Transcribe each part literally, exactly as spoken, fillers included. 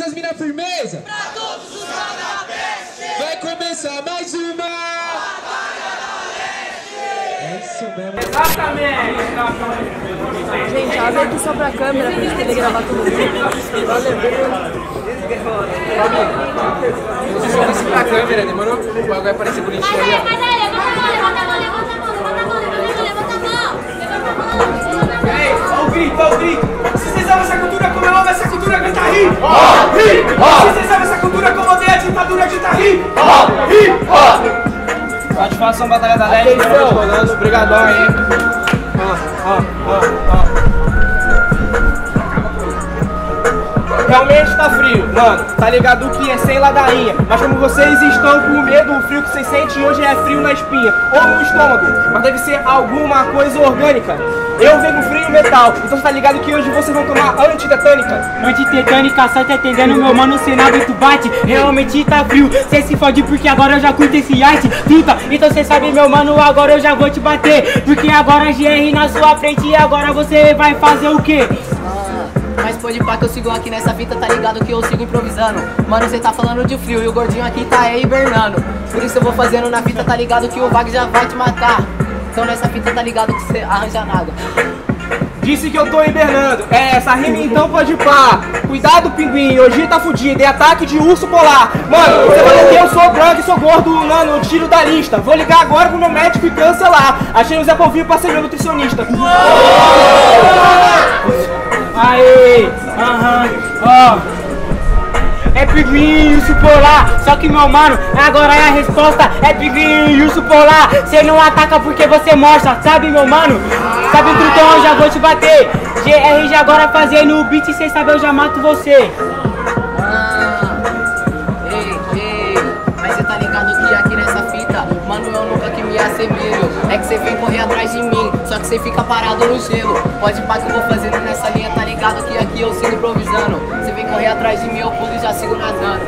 as minas firmeza? Pra todos os canapés. Vai começar mais uma! Batalha da Leste. É isso mesmo. Exatamente! Gente, abre aqui só pra câmera pra gente poder gravar tudo. Joga isso pra câmera, demorou? O bagulho vai aparecer bonitinho ali, ó. Mas aí, levanta a mão, levanta a mão, levanta a mão, levanta a mão, levanta a mão, levanta a mão. Ei, olha o grito, olha o grito! Se vocês amam essa cultura como eu amo essa cultura, grita ri! Se vocês amam essa cultura como odeia a ditadura, grita ri! Satisfação, Batalha da Leste, estamos rolando, obrigadão aí! Ó, ó, ó, ó. Realmente tá frio, mano, tá ligado que é sem ladainha. Mas como vocês estão com medo, o frio que vocês sentem hoje é frio na espinha ou no estômago, mas deve ser alguma coisa orgânica. Eu venho frio metal, então tá ligado que hoje vocês vão tomar antitetânica. Antitetânica, só tá entendendo, meu mano, cê nada tu bate. Realmente tá frio, cê se fode porque agora eu já curto esse arte. Truta, então cê sabe, meu mano, agora eu já vou te bater. Porque agora G R na sua frente e agora você vai fazer o quê? Mas pode pá que eu sigo aqui nessa fita, tá ligado que eu sigo improvisando. Mano, cê tá falando de frio e o gordinho aqui tá aí hibernando. Por isso eu vou fazendo na fita, tá ligado que o Vag já vai te matar. Então nessa fita tá ligado que cê arranja nada. Disse que eu tô hibernando, é essa rima então pode pá. Cuidado, pinguim, hoje tá fudido, é ataque de urso polar. Mano, você falou que eu sou branco e sou gordo, mano, eu tiro da lista. Vou ligar agora pro meu médico e cancelar. Achei o Zé Povinho pra ser meu nutricionista. Aê, aham, ó. É pinguim e urso polar, só que meu mano, agora é a resposta. É pinguim e urso polar, cê não ataca porque você mostra, sabe meu mano? Sabe trutão, eu já vou te bater. G R já agora fazendo o beat, cê sabe eu já mato você. Ah, ei, ei, mas cê tá ligado que aqui nessa fita, mano, eu nunca que me assemelho. É que cê vem correr atrás de mim, só que cê fica parado no gelo. Pode pá que eu vou fazendo nessa linha, tá ligado que aqui eu sigo improvisando. Cê vem correr atrás de mim, eu pulo e já sigo nadando.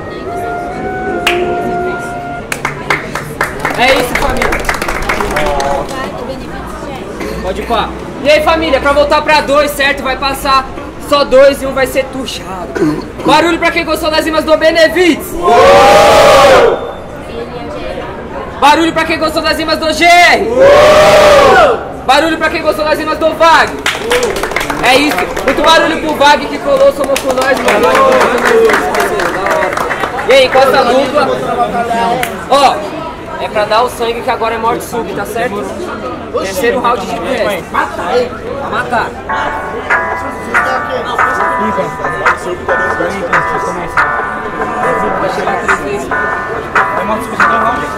É isso, família. Pode ir pá. E aí, família, pra voltar pra dois, certo? Vai passar só dois e um vai ser tuchado. Barulho pra quem gostou das rimas do Benevides. Barulho pra quem gostou das rimas do G R. Barulho pra quem gostou das rimas do Vag. É isso. Muito barulho pro Vag que colou, somos com nós, mano. E aí, com essa dupla, ó, é pra dar o sangue que agora é morte súbita, tá certo? Terceiro round de pé. Mata ele. Pra matar. Vai chegar três vezes. É morte súbita do round.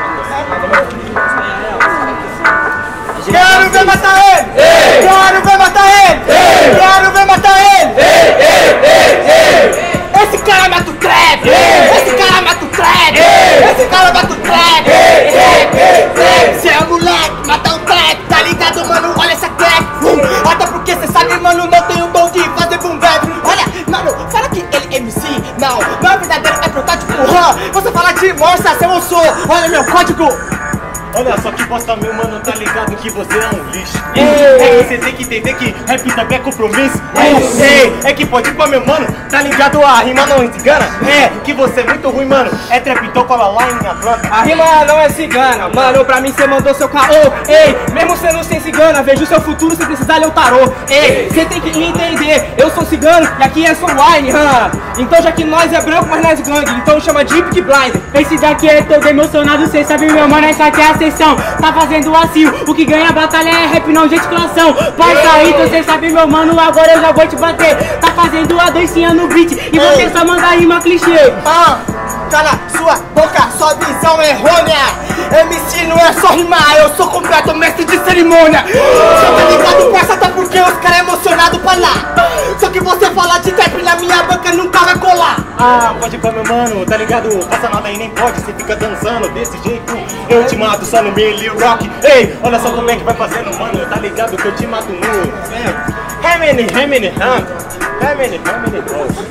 Quero ver matar ele! Ei! Quero ver matar ele! Ei! Quero ver matar ele! Ei! Ei! Ei! Ei! Esse cara mata o trap! Ei! Esse cara mata o trap! Ei! Esse cara mata o trap! Ei! Ei! Ei! Cê é moleque, mata o trap! Tá ligado, mano? Olha essa crack! Uh! Até porque cê sabe, mano, não tem o dom de fazer boom bap! Olha, mano, fala que ele é M C! Não, não é verdadeiro, é protótipo! Huh? Você fala de mostra, seu eu sou! Olha meu código! Olha só que bosta, meu mano, tá ligado que você é um lixo. Ei. É que você tem que entender que rap também é compromisso. Ei. Ei. É que pode ir pra meu mano, tá ligado? A rima não engana. É que você é muito ruim, mano. É trap, então cola lá em minha planta. A rima não é cigana, mano, pra mim cê mandou seu caô. Ei, mesmo sendo sem cigana, vejo seu futuro sem precisar ler o tarô. Ei, cê tem que entender, eu sou cigano e aqui é só wine, huh? Então já que nós é branco, mas nós gangue, então chama de Hip Blind. Esse daqui é todo emocionado, cê sabe meu mano, essa aqui é a sessão. Tá fazendo assim, o que ganha a batalha é rap, não gesticulação. Pode sair, então cê sabe meu mano, agora eu já vou te bater. Tá fazendo a doicinha no beat e você só manda rima clichê. Ah, cala sua boca, sua visão é errônea. M C não é só rimar, eu sou completo mestre de cerimônia. Cê tá ligado, parça, tá porque os caras é emocionado pra lá. Só que você fala de trap na minha banca nunca vai colar. Ah, pode ir pra meu mano, tá ligado? Passa nada aí, nem pode, você fica dançando desse jeito. Eu te mato só no melee rock. Ei, olha só como é que vai fazendo, mano, tá ligado que eu te mato no Remini, Remini, Ram Remini, Remini,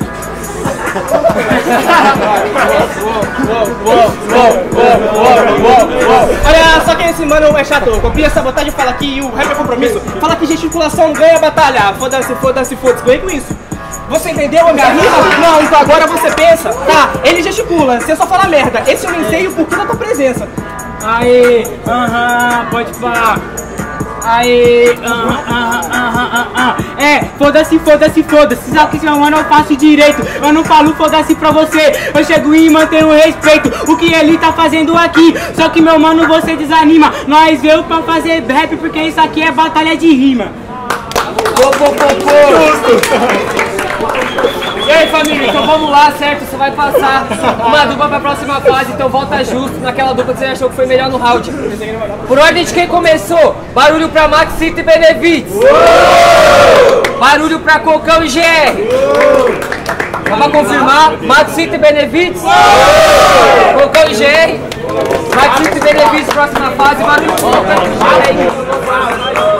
olha só que esse mano é chato, copia sabotagem, fala que o rap é compromisso. Fala que gesticulação ganha a batalha. Foda-se, foda-se, foda-se, ganhei com isso. Você entendeu a minha rima? Não, então agora você pensa. Tá, ele gesticula, você só fala merda. Esse eu nem sei o porquê da tua presença. Aê, aham, pode falar. Aê, aham, aham, aham, aham. É, foda-se, foda-se, foda-se. Só que seu mano eu faço direito. Eu não falo foda-se pra você. Eu chego e mantenho o respeito. O que ele tá fazendo aqui? Só que meu mano você desanima. Nós veio pra fazer rap porque isso aqui é batalha de rima. Pô, pô, pô, pô. E aí família, então vamos lá, certo? Você vai passar uma dupla pra próxima fase, então volta justo naquela dupla que você achou que foi melhor no round. Por ordem de quem começou, barulho pra Maxito e Benevides. Barulho pra Cocão e G R. Só pra confirmar, Maxito e Benevides. Cocão e G R. Maxito e Benevides, próxima fase, barulho pra Cocão e G R.